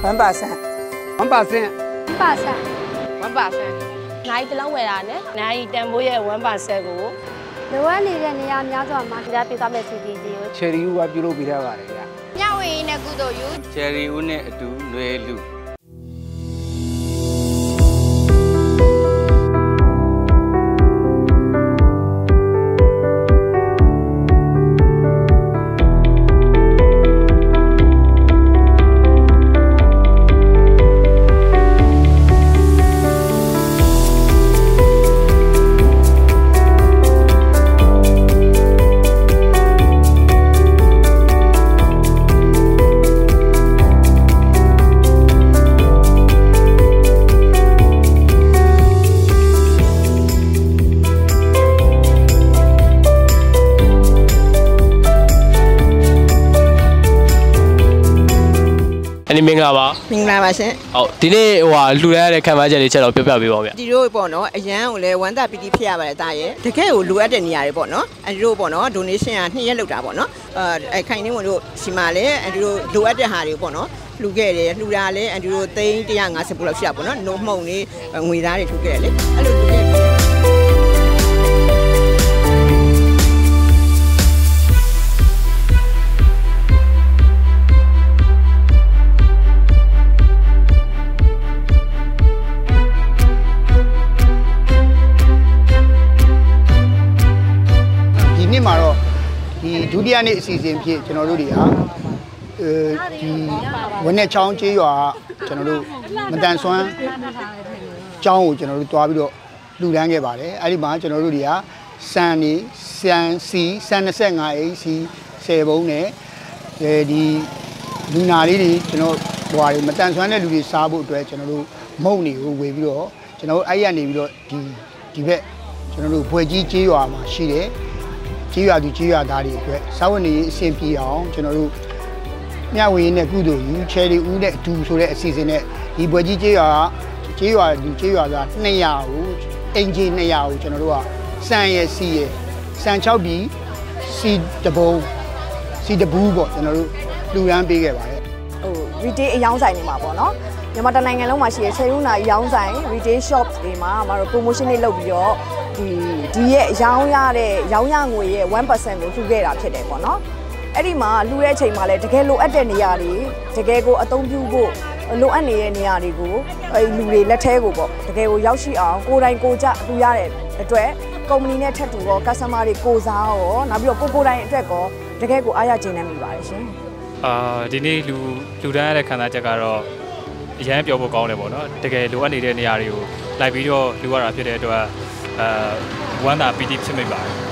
1%. 1%. နိုင်တလုံးဝယ်တာနဲ့နိုင်တန်ဖိုးရဲ့ 1% ကိုလိုအပ်နေတဲ့နေရာများစွာမှာကြားပြသမဲ့စီတီကြီးကို Cherry ဦးကပြုလုပ်ပေးထားပါတယ်ဗျာညဝေးနဲ့ကုသိုလ်ယူ Cherry ဦးနဲ့အတူຫນွေလူอันนี้မင်္ဂလာပါမင်္ဂလာပါရှင်ဟုတ်ဒီနေ့လှူရတဲ့ခံစားချက်လေးချက်တော့ပြောပြပေးပါဦးဗျဒီတို့ပေါ့နော်အရန်ကိုလည်းဝမ်းသာပီတိဖြစ်ရပါတယ်တာရဲ့တကယ်ကိုလိုအပ်တဲ့နေရာတွေပေါ့နော်အဲဒီတို့ပေါ့နော် donation က2ရက်လောက်တာပေါ့နော်အဲခိုင်နေဝင်တို့စီမှာလည်းအဲဒီတို့လိုအပ်တဲ့ဟာတွေပေါ့နော်လှူခဲ့တယ်လှူတာလည်းအဲဒီတို့350ပုလောက်ရှိတာပေါ့နော်နှုတ်မှုန်လေးငွေသားတွေလှူခဲ့တယ်လေအဲ့လိုလှူခဲ့နေ့မှာတော့ဒီဒုတိယနေ့အစီအစဉ်ဖြစ်ကျွန်တော်တို့တွေဟာဒီဝင်းနဲ့ချောင်းကျေးရွာကျွန်တော်တို့မတန်ဆွမ်းချောင်းကိုကျွန်တော်တို့တွားပြီးတော့လှူဒန်းခဲ့ပါတယ်အဲ့ဒီမှာကျွန်တော်တို့တွေကစံနေစံစီစံ25အိတ်စီ10ဘုံနဲ့ဒီလူနာလေးတွေကျွန်တော်ဟွာတွေမတန်ဆွမ်းတဲ့လူတွေစားဖို့အတွက်ကျွန်တော်တို့မုံတွေကိုဝေပြီးတော့ကျွန်တော်တို့အဲ့ရနေပြီးတော့ဒီဘက်ကျွန်တော်တို့ဘွယ်ကြီးကျေးရွာမှာရှိတယ်ကျေးရွာသူကျေးရွာသားတွေအတွက်စာဝန်နေအဆင်ပြေအောင်ကျွန်တော်တို့မျှဝေရင်းနဲ့ကုသိုလ်ယူချယ်ရီဦးနဲ့အတူဆိုတဲ့အစီအစဉ်နဲ့ဒီဘွယ်ကြီးကျေးရွာသူကျေးရွာသား200ကိုအင်ဂျီ200ကိုကျွန်တော်တို့ကစံရစီရစံ6ပြည်စီတဘုံစီတဘူးပေါ့ကျွန်တော်တို့လူရန်ပေးခဲ့ပါတယ်ဟို retail အယောင်းဆိုင်တွေမှာပေါ့နော်မြန်မာတိုင်းနိုင်ငံလုံးမှာရှိတဲ့ချယ်ယူနာအယောင်းဆိုင် retail shops တွေမှာမတို့ promotion တွေလုပ်ပြီးတော့ဒီရဲ့ရောင်းရတဲ့ရောင်းရငွေရဲ့ 1% ကိုလှူခဲ့တာဖြစ်တယ်ပေါ့နော်အဲ့ဒီမှာလှူတဲ့အချိန်မှာလည်းတကယ်လိုအပ်တဲ့နေရာတွေတကယ်ကိုအသုံးပြုဖို့လိုအပ်နေတဲ့နေရာတွေကိုလူတွေလက်ထဲကိုပေါ့တကယ်ကိုရောက်ရှိအောင်ကိုယ်တိုင်ကိုကြလှူရတဲ့အတွက်ကုမ္ပဏီနဲ့ထပ်တူတော့ customer တွေကိုစားရောနောက်ပြီးတော့ကိုယ်တိုင်အတွက်ကောတကယ်ကိုအားရကျေနပ်မိပါတယ်ရှင်ဒီနေ့လူတန်းရတဲ့ခံစားချက်ကတော့အရန်ပြောဖို့ကောင်းတယ်ပေါ့နော်တကယ်လိုအပ်နေတဲ့နေရာတွေကိုလိုက်ပြီးတော့လှူရတာဖြစ်တဲ့အတွက်ဝမ်းသာပီတိဖြစ်မိပါတယ်